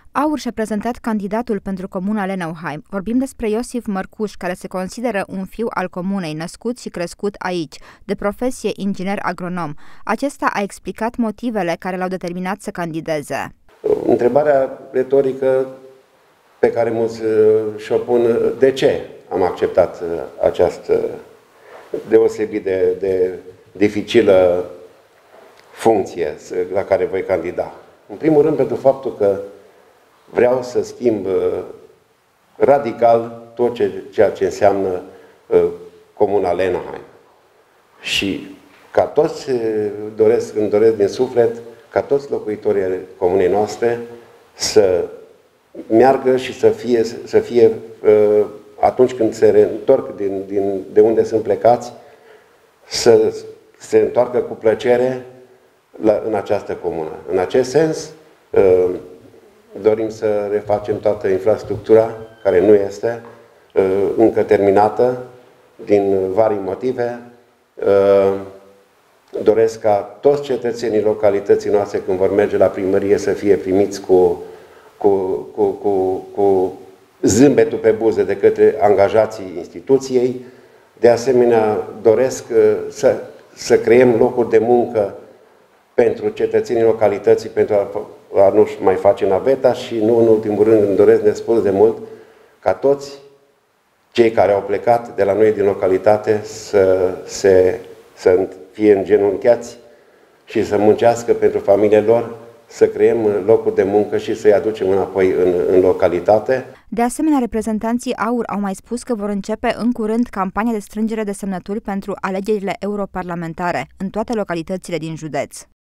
AUR și-a prezentat candidatul pentru comuna Lenauheim. Vorbim despre Iosif Mărcuș, care se consideră un fiu al comunei, născut și crescut aici, de profesie inginer agronom. Acesta a explicat motivele care l-au determinat să candideze. Întrebarea retorică pe care mulți și-o pun: de ce am acceptat această deosebit de dificilă funcție la care voi candida? În primul rând pentru faptul că vreau să schimb radical tot ceea ce înseamnă comuna Lenauheim. Și ca toți îmi doresc din suflet ca toți locuitorii comunei noastre să meargă și să fie atunci când se reîntorc de unde sunt plecați, să se întoarcă cu plăcere în această comună. În acest sens, dorim să refacem toată infrastructura care nu este încă terminată din vari motive. Doresc ca toți cetățenii localității noastre, când vor merge la primărie, să fie primiți cu zâmbetul pe buze de către angajații instituției. De asemenea, doresc să creăm locuri de muncă pentru cetățenii localității, pentru a nu mai face naveta și, nu în ultimul rând, îmi doresc nespus de mult ca toți cei care au plecat de la noi din localitate să fie îngenunchiați și să muncească pentru familiile lor, să creăm locuri de muncă și să-i aducem înapoi în localitate. De asemenea, reprezentanții AUR au mai spus că vor începe în curând campania de strângere de semnături pentru alegerile europarlamentare în toate localitățile din județ.